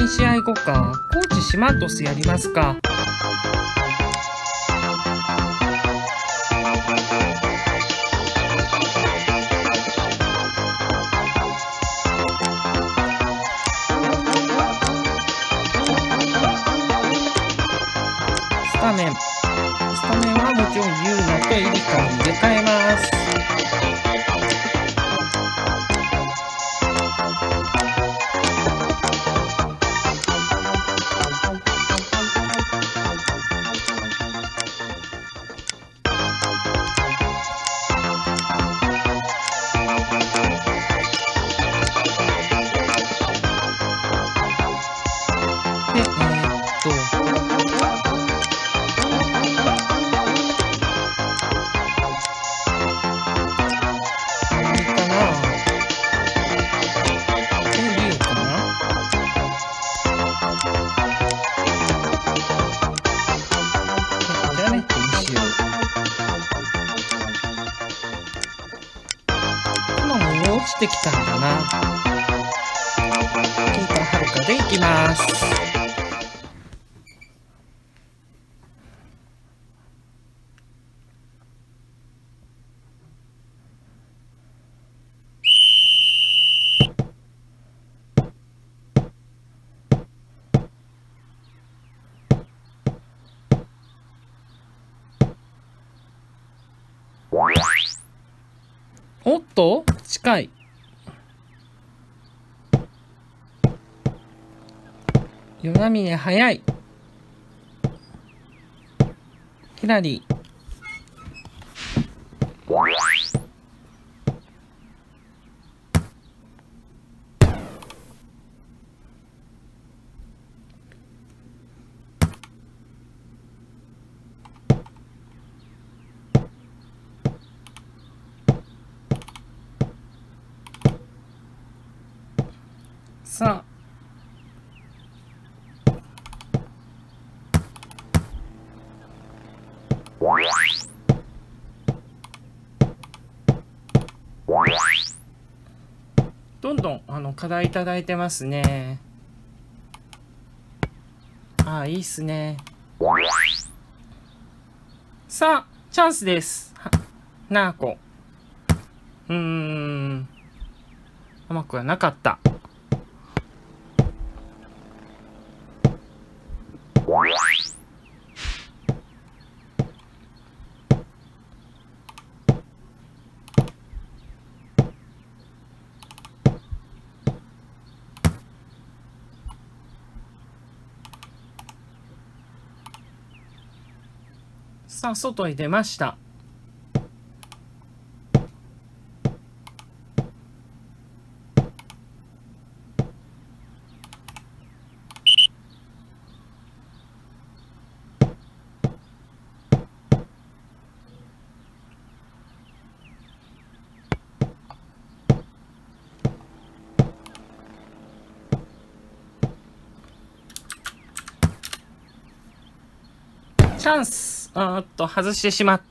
試合後か。コーチシマントスやりますか。スタメンはもちろんユーナとエリカに入れ替えます。落ちてきたんだな。キーパーはるかでいきます。おっと近い。与那嶺速い。ヒラリー。さあどんどん課題いただいてますね。ああ、いいっすね。さあチャンスです。ナーコ。甘くはなかった。さあ外に出ました。チャンス。外してしまった。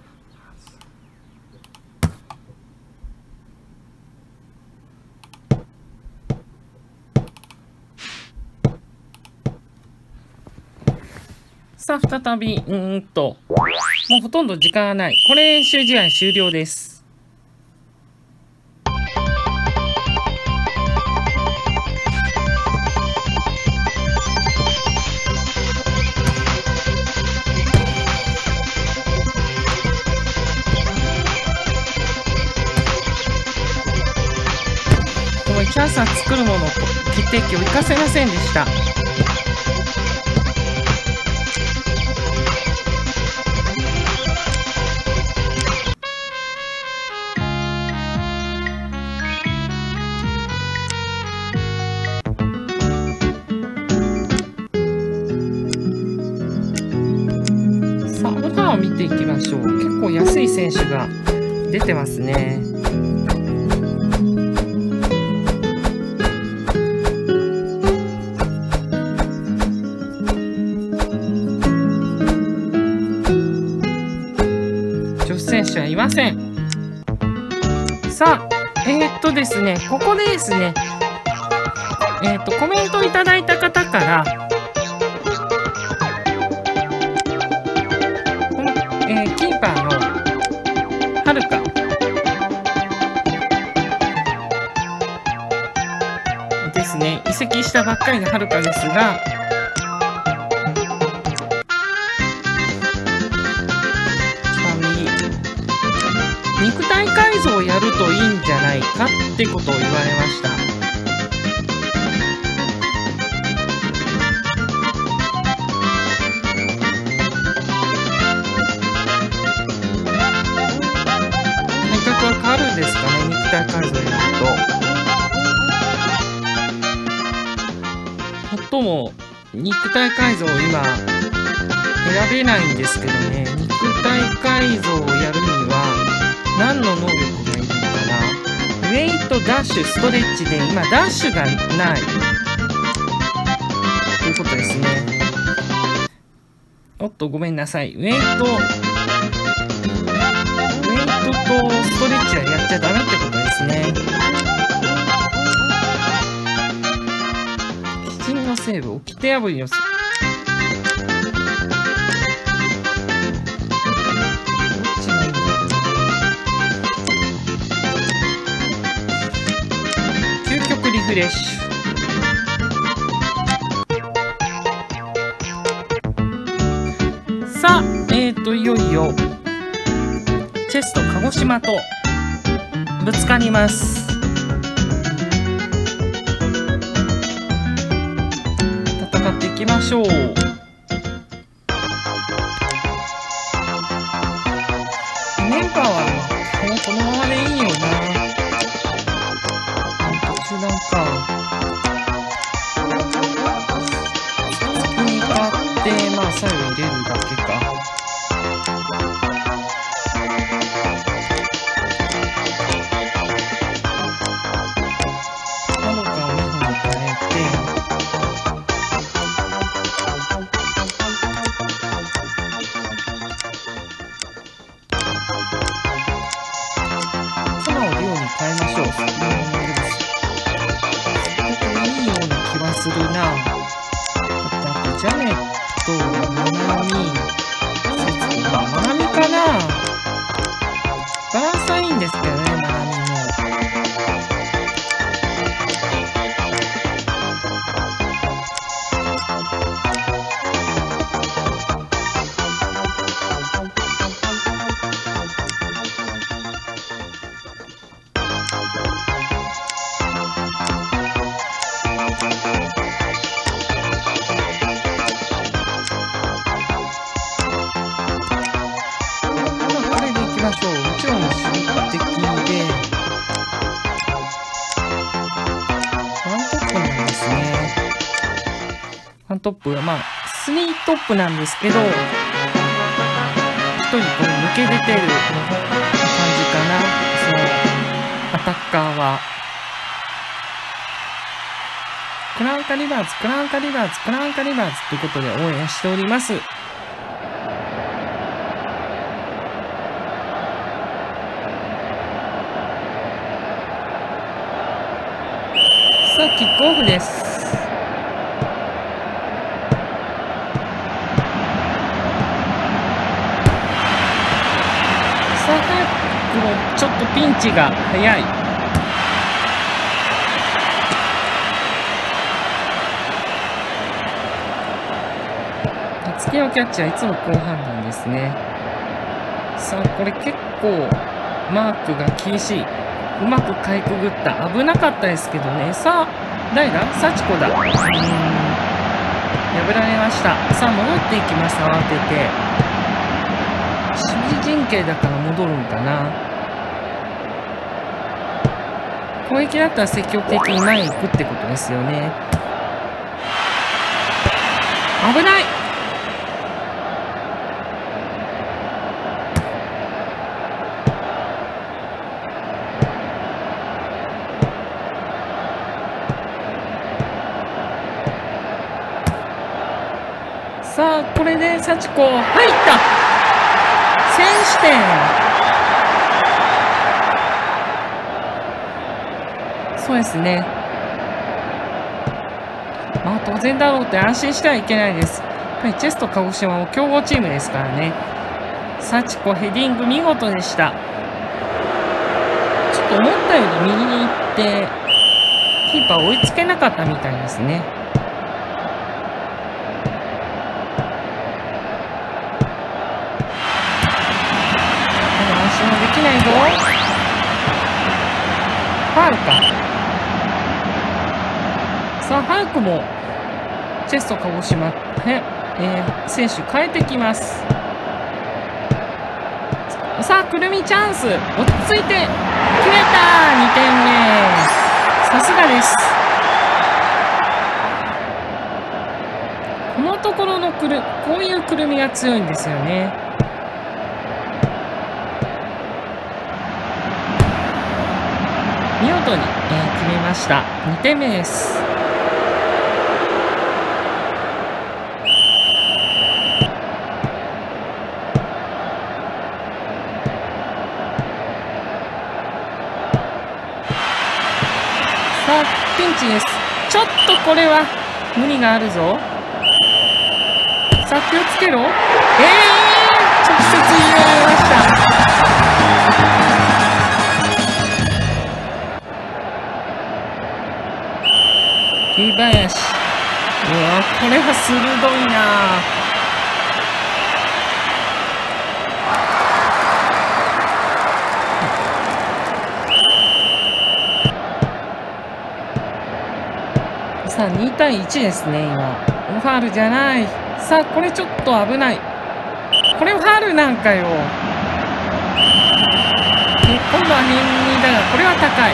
さあ再びもうほとんど時間がない。これ練習試合終了です。チャンスは作るものと決定機を生かせませんでした。さあオファーを見ていきましょう。結構安い選手が出てますね。選手はいません。さあですね、ここでですね、 コメントいただいた方から、キーパーのはるかですね、移籍したばっかりのはるかですが、肉体改造をやるといいんじゃないかってことを言われました。体格は変わるんですかね、肉体改造をやると。最も肉体改造を今選べないんですけどね、肉体改造をやるには何の能力がいるのかな。ウェイト、ダッシュ、ストレッチで今ダッシュがないということですね。おっとごめんなさい。ウェイトとストレッチはやっちゃダメってことですね。基準のセーブ、掟破りのリフレッシュ。さあ、いよいよチェスト鹿児島とぶつかります。戦っていきましょう。メンバーはこのままでいいよな。なんか先に買ってまあ最後入れるだけか。まどかを2本に変えてカマを量に変えましょう。するな。あとジャネット、マナミ、節子、マナミかな。バランスはいいんですけどね、マナミも。トップはまあ3トップなんですけど、1人これ抜け出てる感じかな、そのアタッカーは。クランカリバーズ、クランカリバーズ、クランカリバーズということで応援しております。さあキックオフです。ちょっとピンチが早い。つけのキャッチはいつも後半なんですね。さあこれ結構マークが厳しい。うまくかいくぐった。危なかったですけどね。さあ誰だ、幸子だ。破られました。さあ戻っていきます。慌てて守備陣形だから戻るんかな。攻撃だったら積極的に前に行くってことですよね。危ない。さあこれで幸子入った。先取点。そうですね。 まあ当然だろうって安心してはいけないです。やっぱりチェスト鹿児島も強豪チームですからね。幸子ヘディング見事でした。ちょっと思ったより右に行ってキーパー追いつけなかったみたいですね。安心はできないぞ。ファウルか。さあ早くもチェスト鹿児島選手変えてきます。さあくるみチャンス、落ち着いて決めた。2点目、さすがです。このところのこういうくるみが強いんですよね。見事に、決めました。2点目です。さあピンチです。ちょっとこれは無理があるぞ。さあ気をつけろ。直接入れられました。桐林、うわこれは鋭いな。さあ2対1ですね。今ファウルじゃない。さあこれちょっと危ない。これファウルなんかよ。今度は変にだがこれは高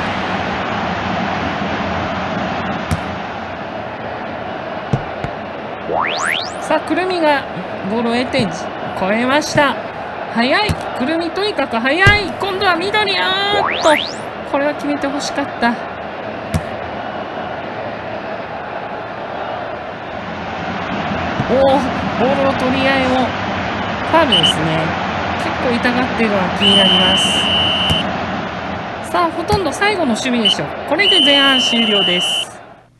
い。さあくるみがボールを得て越えました。速いくるみ、とにかく速い。今度は緑。これは決めてほしかった。ボールの取り合いもファウルですね。結構痛がっているのは気になります。さあほとんど最後の守備でしょう。これで前半終了です。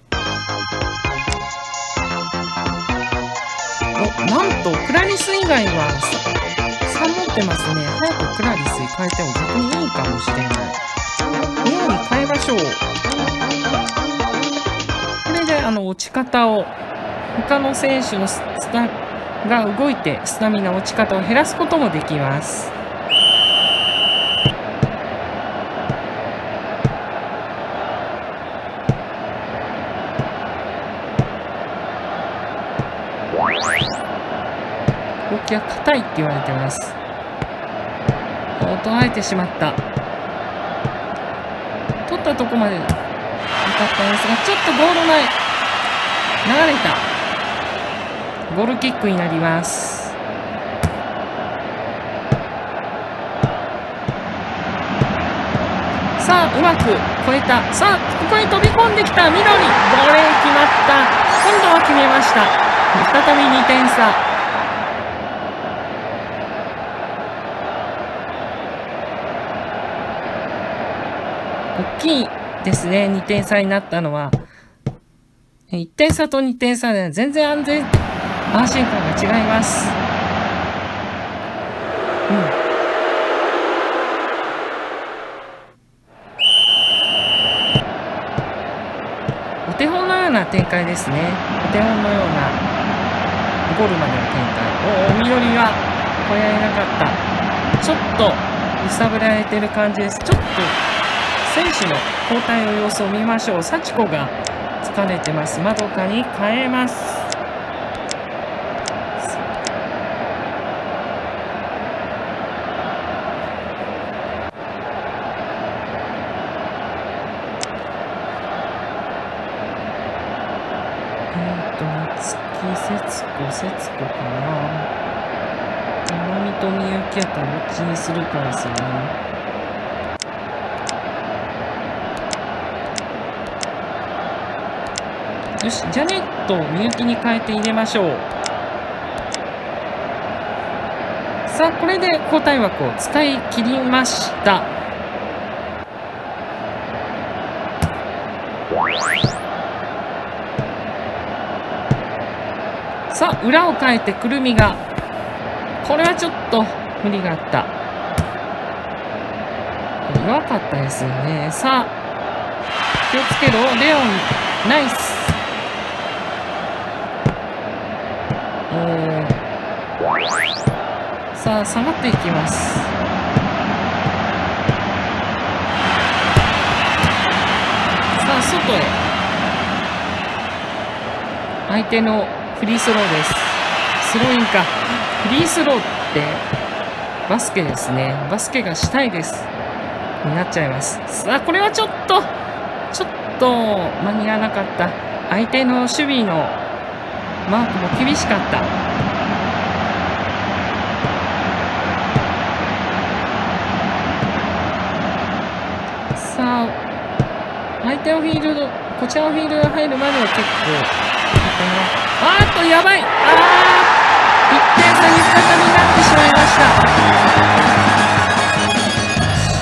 なんとクラリス以外は3持ってますね。早くクラリスに変えても逆にいいかもしれない。レアに変えましょう。これで落ち方を他の選手のが動いてスタミナ落ち方を減らすこともできます。動きは硬いって言われてます。捉えてしまった。取ったとこまで良かったんですが、ちょっとゴール前流れた。ゴールキックになります。さあうまく越えた。さあここに飛び込んできた緑。ボレー決まった。今度は決めました。再び2点差。大きいですね。2点差になったのは。1点差と2点差では全然安心感が違います。お手本のような展開ですね。お手本のようなゴールまでの展開。緑は越えられなかった。ちょっと揺さぶられてる感じです。ちょっと選手の交代の様子を見ましょう。幸子が疲れてます。まどかに変えます。節子かな。七海とみゆきやったらどっちにするかですよね。よし、ジャネットをみゆきに変えて入れましょう。さあこれで交代枠を使い切りました。 さあ裏をかえてくるみが、これはちょっと無理があった。弱かったですよね。さあ気をつけろレオン、ナイス。さあ下がっていきます。さあ外へ、相手のフリースローです。スローインか。フリースローってバスケですね。バスケがしたいですになっちゃいます。さあこれはちょっと間に合わなかった。相手の守備のマークも厳しかった。さあ相手のフィールド、こちらのフィールドが入るまでは結構、やばい。1点差に再びなってしまいました。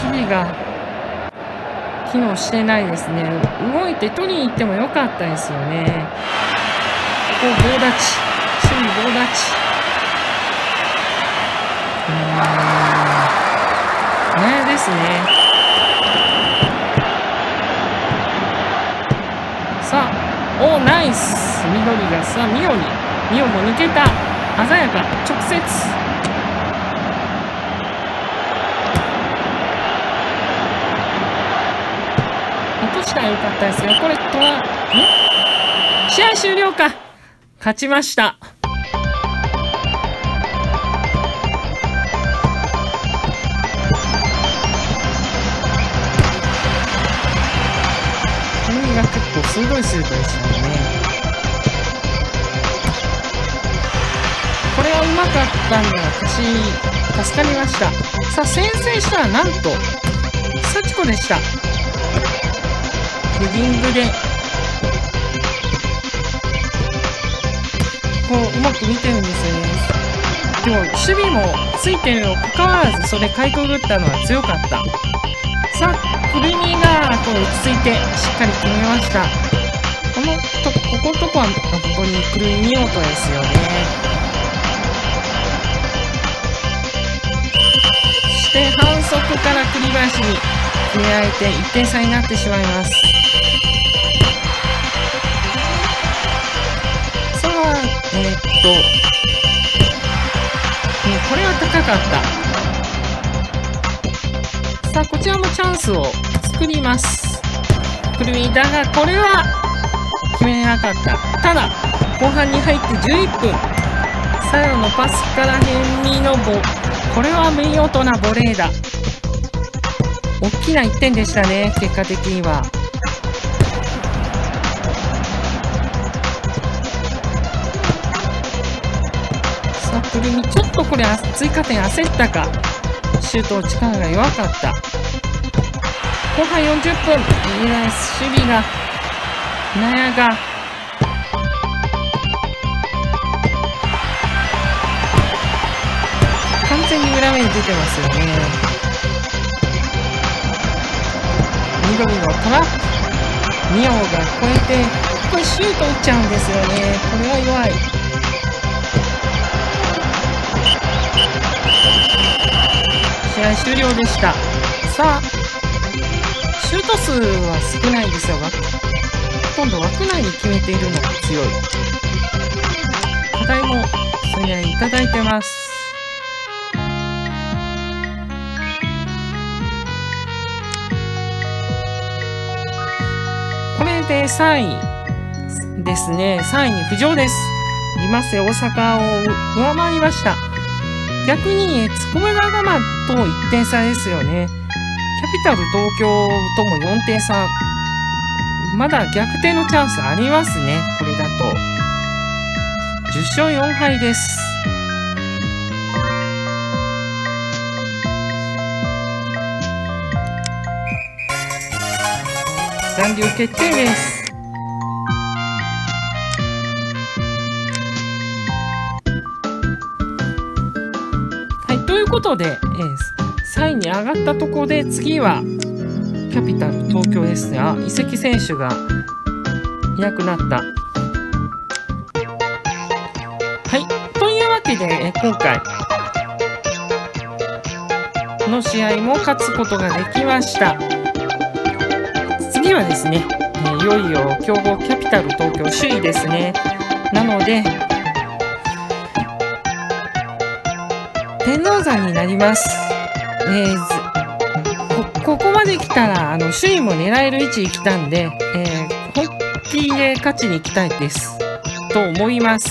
守備が機能してないですね。動いて取りに行ってもよかったですよね。ここ棒立ち、守備棒立ち。ねですね。さあナイス。緑がさあミオも抜けた。鮮やか直接。落としたらよかったですよ。これ試合終了か。勝ちました。これが結構鋭いシュートでしたね。これはうまかったんで私助かりました。さあ先制したらなんと幸子でした。ヘディングでこううまく見てるんですよね。でも守備もついてるのにもかかわらずそれかいくぐったのは強かった。さあくるみがこう落ち着いてしっかり決めました。このとこは本当にくるみ見事ですよね。そして反則から栗林に決められて1点差になってしまいます。さあこれは高かった。さあこちらもチャンスを作ります。くるみだがこれは決めなかった。ただ後半に入って11分、最後のパスからヘンミのこれは見事なボレーだ。大きな1点でしたね、結果的には。さあくるみちょっとこれ追加点焦ったか。シュートの力が弱かった。後半40分、いいです守備が納屋が完全に裏目に出てますよね。緑のトラップ、ミオが越えてこれシュート打っちゃうんですよね。これは弱い。試合終了でした。さあシュート数は少ないですよが、ほとんど枠内に決めているのが強い。課題もそれなりにいただいてます。これで3位ですね。3位に浮上です。リマッセ大阪を上回りました。逆に筑波大学と1点差ですよね。キャピタル東京とも4点差。まだ逆転のチャンスありますね。これだと10勝4敗です。残留決定です。はい、ということで、3位に上がったところで次はキャピタル東京ですね。移籍選手がいなくなった。 けで、今回の試合も勝つことができました。次はですね、いよいよ強豪キャピタル東京首位ですね。なので天王山になります。ここまで来たら首位も狙える位置に来たんで、本気で勝ちに行きたいですと思います。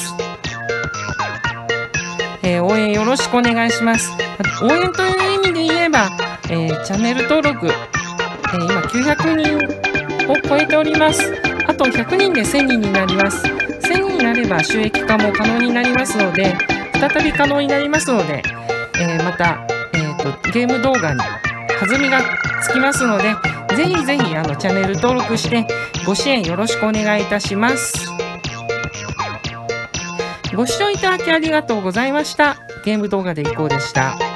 応援よろしくお願いします。応援という意味で言えば、チャンネル登録、今900人を超えております。あと100人で1000人になります。1000人になれば収益化も可能になりますので、再び可能になりますので、また、ゲーム動画に弾みがつきますので、ぜひぜひチャンネル登録してご支援よろしくお願いいたします。ご視聴いただきありがとうございました。ゲーム動画でいこうでした。